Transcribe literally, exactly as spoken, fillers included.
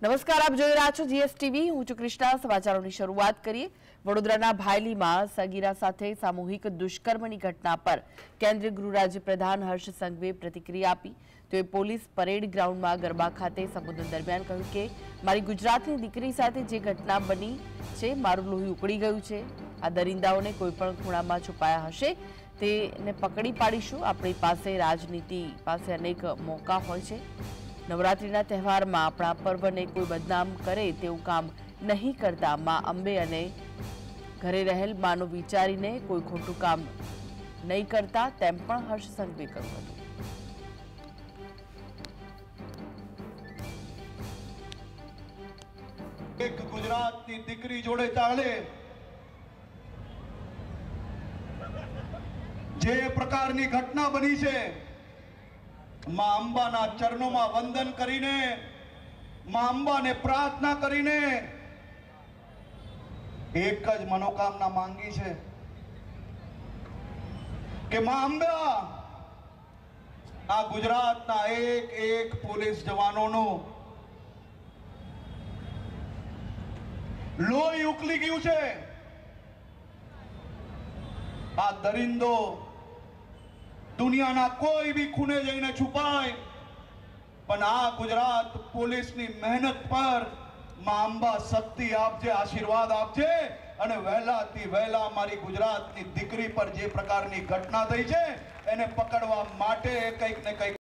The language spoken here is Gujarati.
નમસ્કાર, આપ જોઈ રહ્યા છો જીએસટીવી। હું છું કૃષ્ણા। સમાચારોની શરૂઆત કરીએ। વડોદરાના ભાયલીમાં સગીરા સાથે સામૂહિક દુષ્કર્મની ઘટના પર કેન્દ્રીય ગૃહ રાજ્ય પ્રધાન હર્ષ સંઘવીએ પ્રતિક્રિયા આપી। તેઓએ પોલીસ પરેડ ગ્રાઉન્ડમાં ગરબા ખાતે સંબોધન દરમિયાન કહ્યું કે મારી ગુજરાતની દીકરી સાથે જે ઘટના બની છે, મારું લોહી ઉકળી ગયું છે। આ દરિંદાઓને કોઈપણ ખૂણામાં છુપાયા હશે તેને પકડી પાડીશું। આપણી પાસે રાજનીતિ પાસે અનેક મોકા હોય છે। નવરાત્રિના તહેવારમાં આપણા પર્વને કોઈ બદનામ કરે તેવું કામ નહીં કરતા। માં અંબે અને ઘરે રહેલ માનો વિચારીને કોઈ ખોટું કામ નહીં કરતા, તેમ પણ હર્ષ સંઘવીએ કહ્યું હતું। એક ગુજરાતની દીકરી જોડે ચાલે જે પ્રકારની ઘટના બની છે, मां अंबाना चरणों में वंदन करीने, मां अंबा ने प्रार्थना करीने एक ज मनोकामना मांगी है कि मां अंबा आ गुजरात ना एक एक पुलिस जवानों नो लोही उकली गयु छे। आ दरिंदो दुनियाना कोई भी खूने जईने छुपाय, पण आ गुजरात पोलीसनी मेहनत पर मां अंबा शक्ति आपजे, आशीर्वाद आपजे अने वहेलाथी वहेला मारी गुजरातनी दीकरी पर जे प्रकारनी घटना थई छे एने पकड़वा माटे कंईक ने कंईक